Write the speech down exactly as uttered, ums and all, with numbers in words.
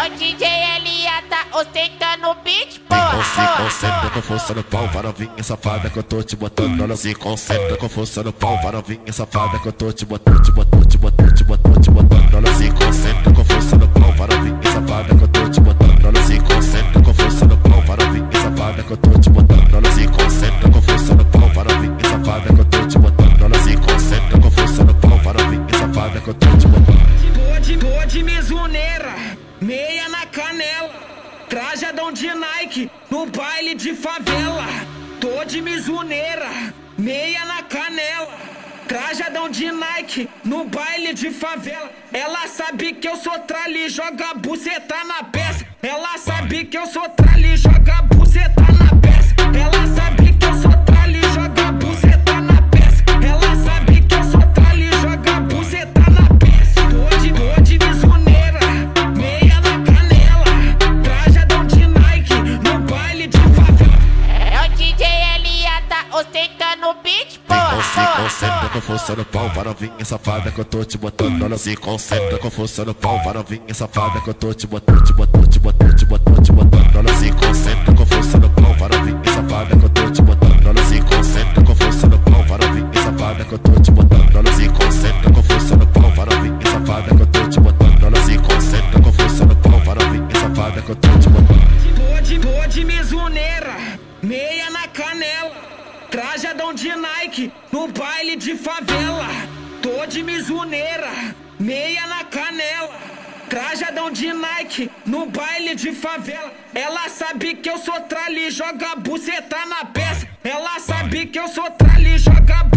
o D J Elia tá ostentando o beat, porra. Se concentra com força no pau, vai novinha safada que eu tô te botando. Olha, se concentra com força no pau, vai novinha safada que eu tô te botando, te botando, te botando, te botando, te botando. Olha, se concentra com força no pau, vai novinha safada que eu tô te botando. Olha, se concentra com força no pau, vai novinha safada que eu tô te botando. Olha, se concentra com força no pau, vai novinha safada que eu tô te botando. Olha, se concentra com força no pau, vai novinha safada que eu tô te botando. Tô de, tô de mizuneira, meia na canela, trajadão de Nike no baile de favela. Tô de mizuneira, meia na canela, trajadão de Nike no baile de favela. Ela sabe que eu sou trali, joga buceta na peça. Ela sabe que eu sou trali, joga buceta na peça. Ela sabe que eu sou trali, joga buceta na peça. Ela sabe que eu sou trali, joga buceta na peça. Tô de, tô de mizuneira, meia na canela, trajadão de Nike no baile de favela. É o D J Elia tá ostentando o beat, porra. Se concentra com força no pau, vai novinha safada que eu tô te botando. Olha, se concentra com força no pau, vai novinha safada que eu tô te botando, te botando, te botando, te botando, te botando. Olha, se concentra com força no pau, vai novinha safada que eu tô te botando. Olha, se concentra com força no pau, vai novinha safada que eu tô te botando. Olha, se concentra com força no pau, vai novinha safada que eu tô te botando. Olha, se concentra com força no pau, vai novinha safada que eu tô te botando. Tô de, tô de mizuneira, meia na canela, trajadão de Nike no baile de favela. Tô de mizuneira, meia na canela, trajadão de Nike no baile de favela. Ela sabe que eu sou trali, joga buceta na peça. Ela sabe que eu sou trali, joga